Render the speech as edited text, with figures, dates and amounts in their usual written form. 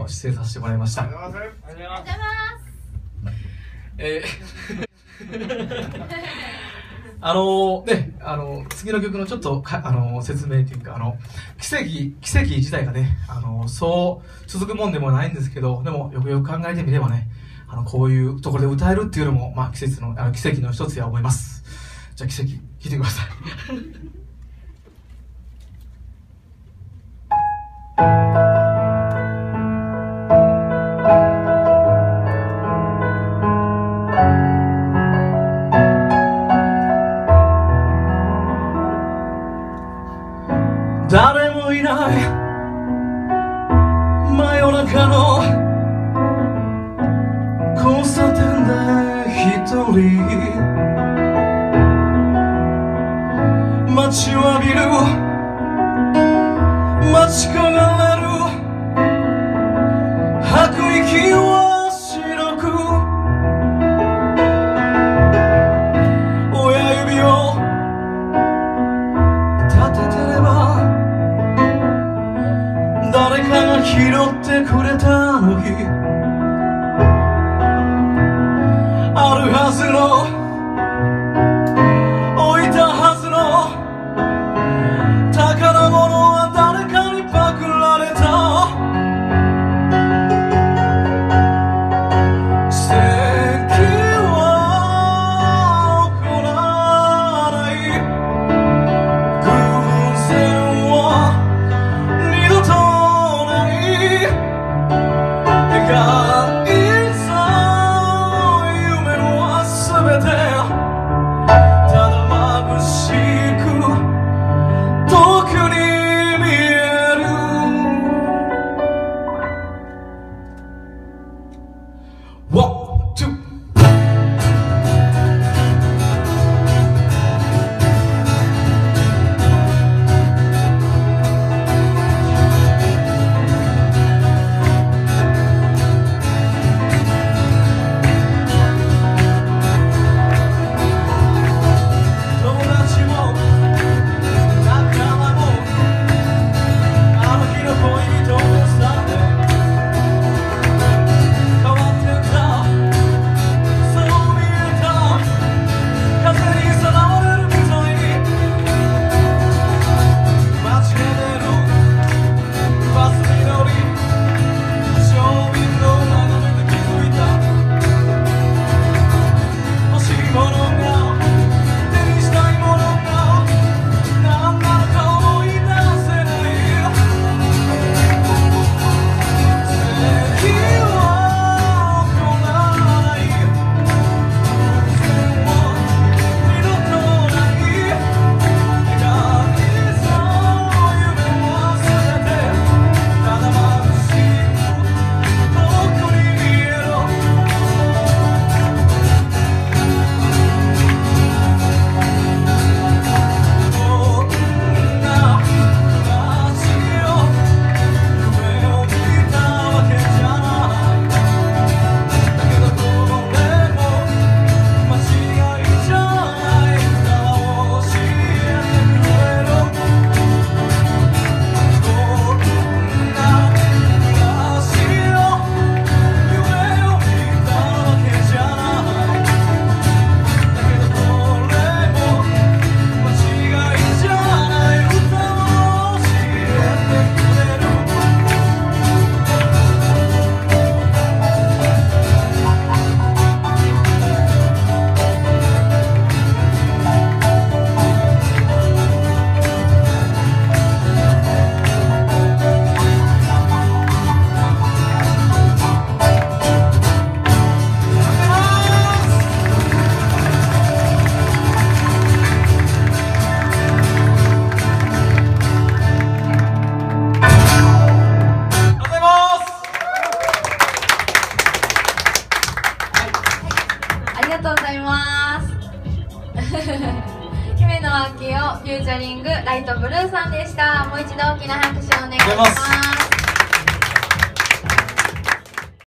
出演させてもらいました。 ありがとうございます。次の曲のちょっと説明というか、奇跡自体がね、そう続くもんでもないんですけど、でもよくよく考えてみればね、こういうところで歌えるっていうのも、奇跡の一つや思います。じゃあ奇跡、聴いてください。誰もいない真夜中の交差点で一人待ちわびる待ち焦がれる吐く息は白く親指を立ててれば誰かが拾ってくれたのにあるはずの置いたはずの宝物は誰かにパクられた奇跡は起こらない偶然は二度とがいざ夢はすべてただ眩しく遠くに見える One, two 姫野明夫フューチャリングライトブルーさんでした。もう一度大きな拍手をお願いします。